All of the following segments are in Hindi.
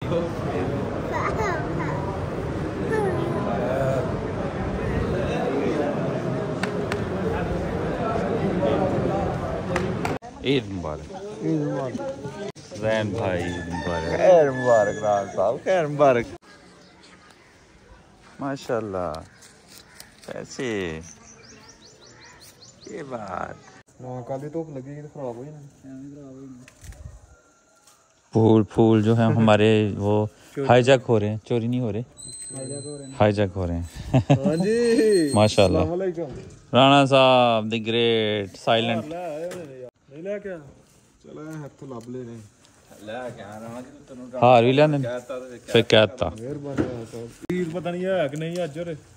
ईद मुबारक। ईद मुबारक जैन भाई, ईद मुबारक। खैर मुबारक राज साहब, खैर मुबारक। माशाल्लाह। कैसे ये बात काली धूप लगी तो खराब हो जाना। फूल जो है हमारे वो हाईजैक हो रहे हैं, चोरी नहीं हो रहे, हाईजैक हो रहे हैं। हाँ जी माशाल्लाह। राणा साहब द ग्रेट साइलेंट। हार भी लेने फिर कहता पता नहीं है कि नहीं अज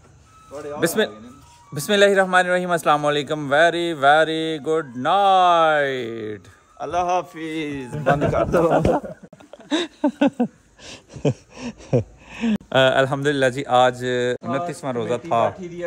बिस्मिल्लाहिर्रहमानिर्रहीम, अस्सलाम वालेकुम, very very good night, Allah हाफिज। बंद कर दो। अल्हम्दुलिल्लाह जी, आज 29वां रोज़ा था।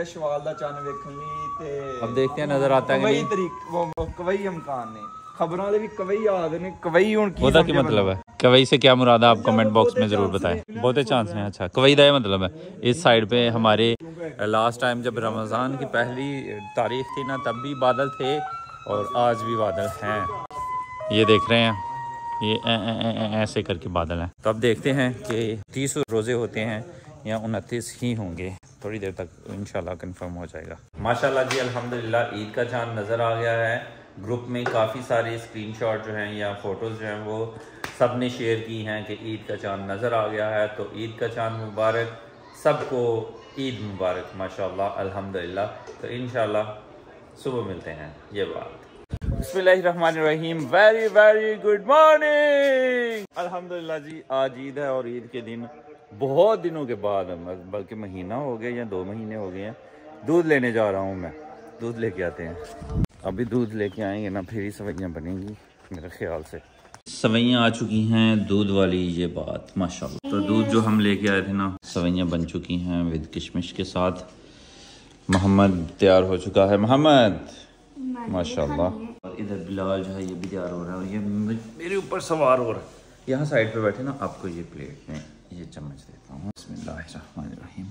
अब देखते हैं नजर आता है कि नहीं। कवई इम्कान ने खबरों भी कवई आदि ने कवई हुन की ਉਹਦਾ ਕੀ मतलब है? कवई से क्या मुराद है आप कमेंट बॉक्स में ज़रूर बताएं। बहुते चांस हैं। अच्छा, कवई का ये मतलब है इस साइड पे हमारे लास्ट टाइम जब रमज़ान की पहली तारीख थी ना, तब भी बादल थे और आज भी बादल हैं। ये देख रहे हैं, ये ऐसे करके बादल हैं। तो अब देखते हैं कि 30 रोज़े होते हैं या 29 ही होंगे। थोड़ी देर तक इंशाल्लाह कंफर्म हो जाएगा। माशाल्लाह जी, अल्हम्दुलिल्लाह ईद का चांद नज़र आ गया है। ग्रुप में काफ़ी सारे स्क्रीनशॉट जो हैं या फ़ोटोज़ जो हैं वो सब ने शेयर की हैं कि ईद का चांद नज़र आ गया है। तो ईद का चांद मुबारक, सबको ईद मुबारक माशाल्लाह अल्हम्दुलिल्लाह। तो इंशाल्लाह सुबह मिलते हैं। ये बात। बिस्मिल्लाहिर्रहमानिर्रहीम, वेरी वेरी गुड मॉर्निंग। अल्हम्दुलिल्लाह जी, आज ईद है और ईद के दिन बहुत दिनों के बाद, बल्कि महीना हो गया या 2 महीने हो गए हैं, दूध लेने जा रहा हूँ मैं। दूध लेके आते हैं। अभी दूध लेके आएंगे ना, फिर ही सवैयाँ बनेंगी मेरे ख्याल से। सवैयाँ आ चुकी हैं दूध वाली, ये बात माशाल्लाह। तो दूध जो हम लेके आए थे ना, सवैयाँ बन चुकी हैं विद किशमिश के साथ। मोहम्मद तैयार हो चुका है, मोहम्मद माशाल्लाह। और इधर बिलाल जो है ये भी तैयार हो रहा है, ये मेरे ऊपर सवार हो रहा है। यहाँ साइड पे बैठे ना, आपको ये प्लेट में ये चम्मच देता हूँ। बिस्मिल्लाहिर्रहमानिर्रहीम।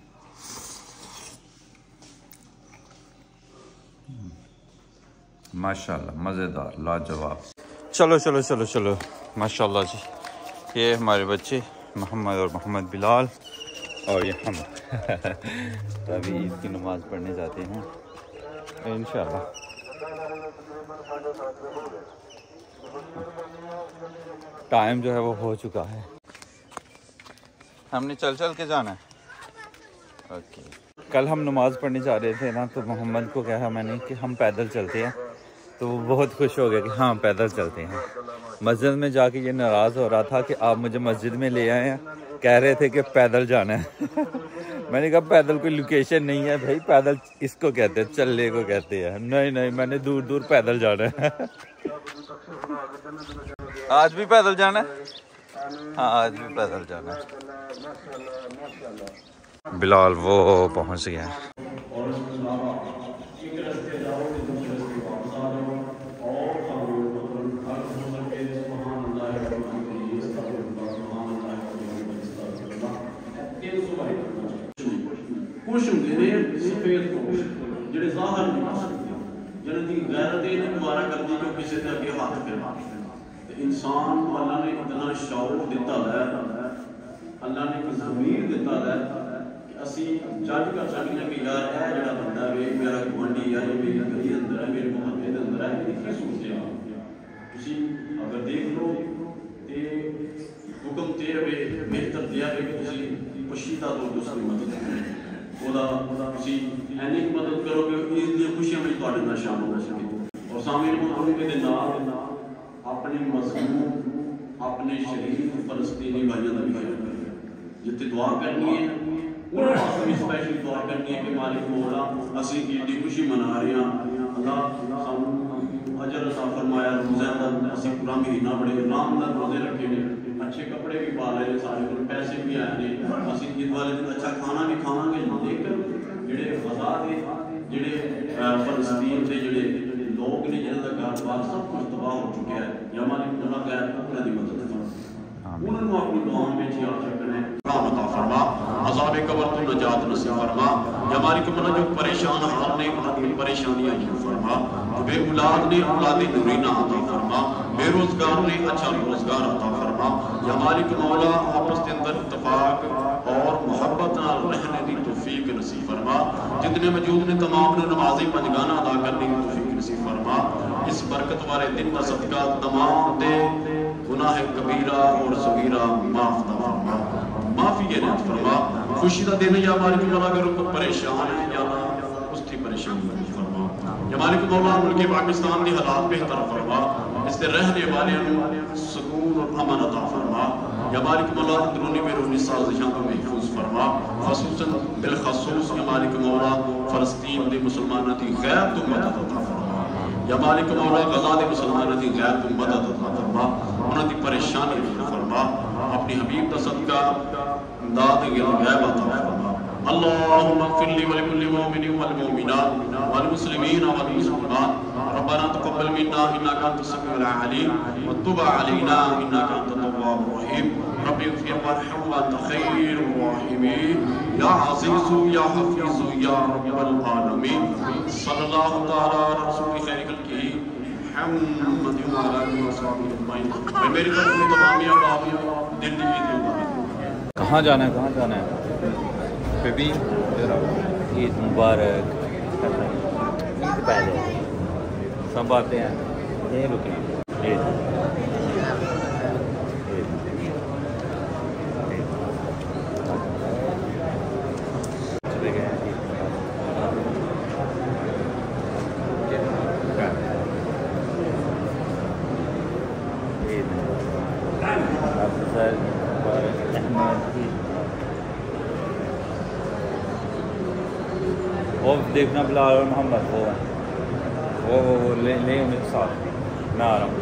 माशाल्लाह, मज़ेदार, लाजवाब। चलो चलो चलो चलो माशाल्लाह जी, ये हमारे बच्चे मोहम्मद और मोहम्मद बिलाल और ये हम। तो अभी ईद की नमाज़ पढ़ने जाते हैं इंशाल्लाह। टाइम जो है वो हो चुका है, हमने चल चल के जाना है। ओके, कल हम नमाज़ पढ़ने जा रहे थे ना, तो मोहम्मद को कहा मैंने कि हम पैदल चलते हैं, तो वो बहुत खुश हो गया कि हाँ पैदल चलते हैं। मस्जिद में जाके ये नाराज़ हो रहा था कि आप मुझे मस्जिद में ले आए हैं, कह रहे थे कि पैदल जाना है। मैंने कहा पैदल कोई लोकेशन नहीं है भाई, पैदल इसको कहते हैं, चलने को कहते हैं। नहीं नहीं, मैंने दूर दूर पैदल जाना है। आज भी पैदल जाना है? हाँ, आज भी पैदल जाना है। बिलाल वो पहुंच गया है। खुश होंगे ने सफेद पोश जेडे ज़ाहिर नहीं कर सकते, जिन्हां दी गैरत ये गुजारा करदी जो किसी दे अगे हाथ फैला। ते इंसान को अल्लाह ने इतना शौक दिता है, अल्लाह ने एक ज़मीर दिता है कि असी जज कर सकते हैं कि यार ये जेड़ा बंदा वे मेरा गुआंढी है, ये मेरी गली दे अंदर है, मेरे मोहल्ले दे अंदर है, ये की सोचते हैं। तुसी अगर देख लो ते हुक्म ते वे बेहतर दिया वे कि तुसी पशीदा तौर ते उसकी मदद करो। ऐनी मदद करो कि ईद दी खुशियां में तुहाडे नाल शामिल हो सके। और सामने मुल्क दे नाल अपने मज़लूम, अपने शरीफ फलस्तीनी भाइयों का भी ख्याल करें। जिथे दुआ करनी है उन्होंने वास्ते भी स्पेशल दुआ करनी है कि मालिक मौला असी ईद दी खुशी मना रहे हैं, अल्लाह सानू अजर अता फरमाया। रोज़े दा असी पूरा महीना बड़े आराम नाल रोज़े रखे ने, अच्छे कपड़े भी पा रहे हैं, सारे को पैसे भी आए हैं, असी ईद वाले दिन अच्छा खाना भी खावांगे। लेकिन जेडे गज़ा दे जेडे फलस्तीन के जेडे लोग ने, जिन्हां दा घर बार सब कुछ तबाह हो चुका है, या मालिक उन्हां दा उन्हां दी मदद करो। उन्होंने अपनी दुआओं में याद रखना है। रहमत फरमा, अज़ाब कब्र तो नजात नसीब फरमा। या मालिक मौला जो परेशान हाल ने उनकी परेशानियां दूर फरमा। बे औलाद ने औलाद नूरीना अता फरमा। बेरोजगार ने अच्छा रोजगार अता फरमा। या मालिक मौला आपस के अंदर इत्तेफाक और मोहब्बत नाल रहने की तौफीक नसीब फरमा। जितने मौजूद ने तमाम ने नमाज़ें पंजगाना अदा करने की तौफीक नसीब फरमा। इस बरकत वाले दिन का सदका तमाम दे गुनाह कबीरा और सगीरा माफ फरमा, माफी इनायत फरमा। खुशी का दिन या मालिक मौला अगर कोई परेशान है या ना उसकी परेशानी दूर फरमा। या मालिक मौला मुल्क पाकिस्तान के हालात बेहतर फरमा। इससे रहने वाले सुकून और अमन अता फरमा। या मालिक मौला अंदरूनी बैरूनी साजिशों को महफूज फरमा। खसूसन बिलखसूस या मालिक मौला फलस्तीन के मुसलमानों की गैर तो मदद अता फरमा। या मालिक मौला गजा के मुसलमानों की गैर तो मदद अता फरमा। उन्होंने परेशानी दूर फरमा। अपनी हबीब का सदका इमदाद गैब अता फरमा। अल्लाहुम्मा इग़फिर ली व लिकुल्लि मुमिनिन वल मुमिनात वल मुस्लिमीन वल मुस्लिमात। रब्बना तक़ब्बल मिन्ना इन्नका अंतस समीउल अलीम व तुब अलैना इन्नका अंतत तव्वाबुर रहीम। रब्बि इग़फिर वरहम व अंत खैरुर राहिमीन। या अज़ीज़ु या हफ़ीज़ु या रब्बल आलमीन। सल्लल्लाहु तआला अला रसूलिल खैरिल करीम मुहम्मद व अला आलिहि व सहाबिहि अजमईन। मेरी तरफ से तमाम अहबाब दिल की ईद मुबारक। कहाँ जाना है, कहाँ जाना है बेबी? ईद मुबारक। ईद पहले सब आते हैं, यहीं रुके। चले गए वो देखना बिलाल और मोहम्मद वो ले उन्हें साथ मैं आ रहा हूँ।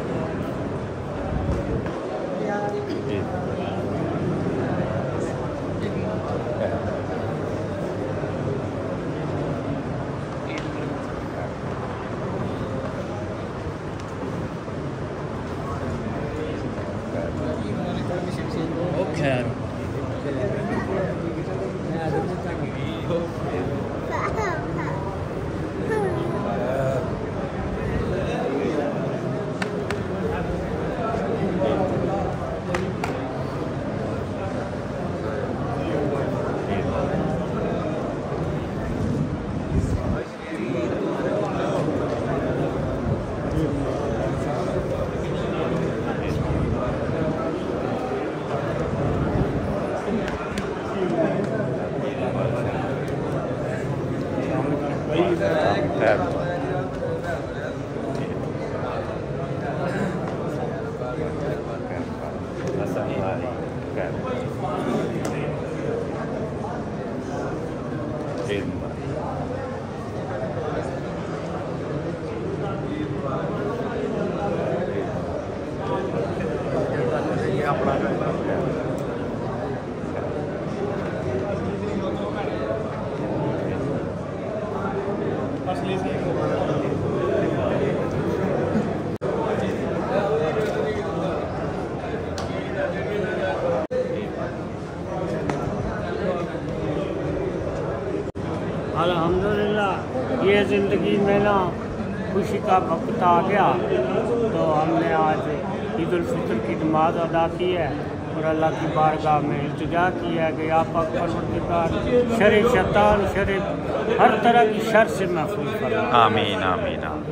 अल्हम्दुलिल्लाह ये ज़िंदगी में ना खुशी का वक्त आ गया, तो हमने आज ईद उल फितर की नमाज अदा की है और अल्लाह की बारगाह में इल्तिजा की है कि आप परवरदिगार शर शैतान शर हर तरह की शर से महफूज करें। आमीन आमीन आमीन।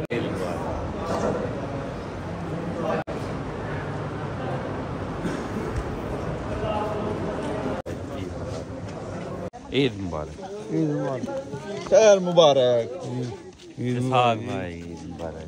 ईद मुबारक। ईद मुबारक। खैर मुबारक। इसहाक भाई ईद मुबारक।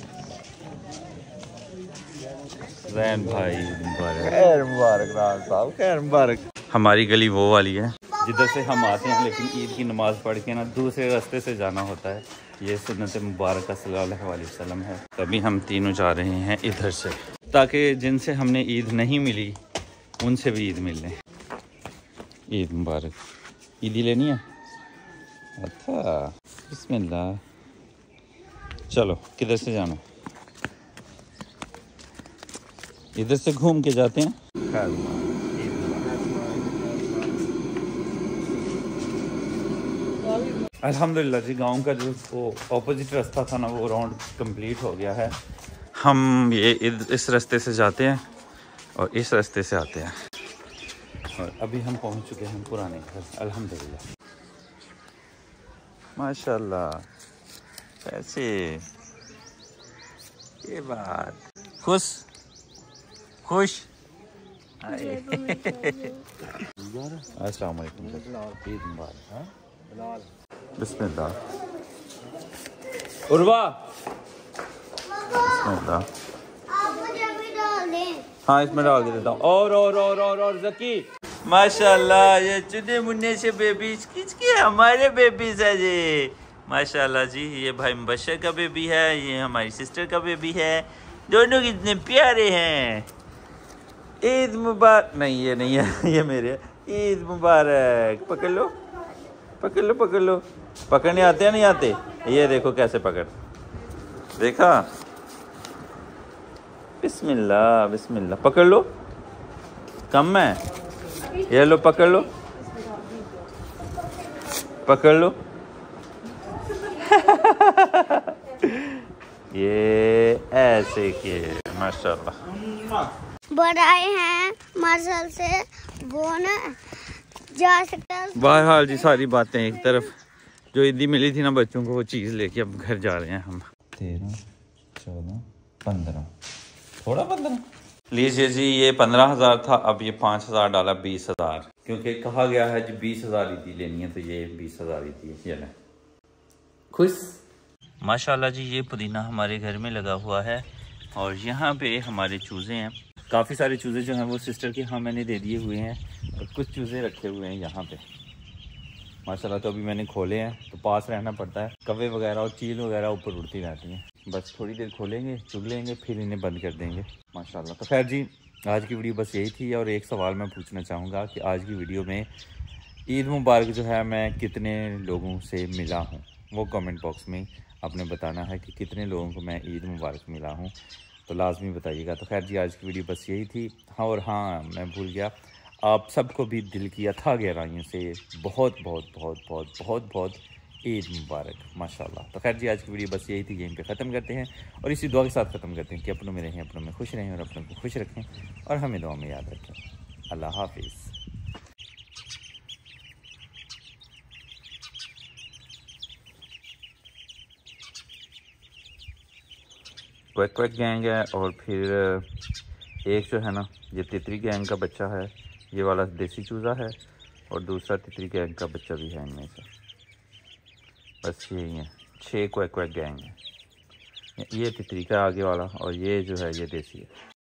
जैन भाई ईद मुबारक। खैर मुबारक राज साहब, खैर मुबारक। हमारी गली वो वाली है जिधर से हम आते हैं, लेकिन ईद की नमाज़ पढ़ के ना दूसरे रास्ते से जाना होता है। ये सुन्नत मुबारक सल्लल्लाहु अलैहि वसल्लम है। तभी हम तीनों जा रहे हैं इधर से, ताकि जिनसे हमने ईद नहीं मिली उनसे भी ईद मिल लें। ईद मुबारक। ईदी लेनी है? अच्छा बिस्मिल्लाह। चलो किधर से जाना? इधर से घूम के जाते हैं। खैर अल्हम्दुलिल्लाह जी, गांव का जो वो ऑपोजिट रास्ता था ना वो राउंड कंप्लीट हो गया है। हम ये इस रास्ते से जाते हैं और इस रास्ते से आते हैं और अभी हम पहुंच चुके हैं पुराने घर अल्हम्दुलिल्लाह। माशाल्लाह ऐसे ये बात खुश अस्सलाम वालेकुम, ईद मुबारक। बिस्मिल्लाह उर्वा, बिस्मिल्लाह। हाँ इसमें डाल देता हूँ। और ज़की माशाल्लाह, ये चुने मुन्ने से बेबीज किसकी हमारे बेबीज है जी माशाल्लाह जी। ये भाई मुबशर का बेबी है, ये हमारी सिस्टर का बेबी है, दोनों कितने प्यारे हैं। ईद मुबारक। नहीं ये नहीं है, ये मेरे। ईद मुबारक। पकड़ लो पकड़ लो पकड़ लो। पकड़ने आते हैं नहीं आते? ये देखो कैसे पकड़, देखा? बिस्मिल्लाह बिस्मिल्लाह। पकड़ लो, कम है। ये लो पकड़ लो पकड़ लो। ये ऐसे किए माशाल्लाह। बड़ाए हैं मसल से वो ना जा सकता है। बहरहाल जी सारी बातें एक तरफ, जो ईदी मिली थी ना बच्चों को वो चीज़ लेके अब घर जा रहे हैं हम। 13 14 15 थोड़ा 15 लीजिए जी। ये 15,000 था, अब ये 5,000 डाला 20,000, क्योंकि कहा गया है जी 20,000 ईदी लेनी है तो ये 20,000 ईदी है। ये लें। खुश माशाल्लाह जी। ये पुदीना हमारे घर में लगा हुआ है और यहाँ पे हमारे चूज़े हैं। काफ़ी सारे चूज़े जो हैं वो सिस्टर के हाँ मैंने दे दिए हुए हैं और कुछ चूज़े रखे हुए हैं यहाँ पे माशाल्लाह। तो अभी मैंने खोले हैं तो पास रहना पड़ता है। कव्वे वगैरह और चील वगैरह ऊपर उड़ती रहती हैं। बस थोड़ी देर खोलेंगे, चुग लेंगे, फिर इन्हें बंद कर देंगे माशाल्लाह। तो खैर जी आज की वीडियो बस यही थी। और एक सवाल मैं पूछना चाहूँगा कि आज की वीडियो में ईद मुबारक जो है मैं कितने लोगों से मिला हूँ, वो कमेंट बॉक्स में आपने बताना है कि कितने लोगों को मैं ईद मुबारक मिला हूँ, तो लाजमी बताइएगा। तो खैर जी आज की वीडियो बस यही थी। हाँ और हाँ मैं भूल गया, आप सबको भी दिल की अथाह गहराइयों से बहुत बहुत बहुत बहुत बहुत बहुत ईद मुबारक माशाल्लाह। तो खैर जी आज की वीडियो बस यही थी, यहीं पे ख़त्म करते हैं और इसी दुआ के साथ ख़त्म करते हैं कि अपनों में रहें, अपनों में खुश रहें और अपनों को खुश रखें और हमें दुआ में याद रखें। अल्लाह हाफिज़। क्वैक क्वैक गैंग है और फिर एक जो है ना ये तितरी गैंग का बच्चा है, ये वाला देसी चूज़ा है और दूसरा तितरी गैंग का बच्चा भी है इनमें से। बस यही है, 6 क्वैक क्वैक गैंग है। ये तितरी का आगे वाला और ये जो है ये देसी है।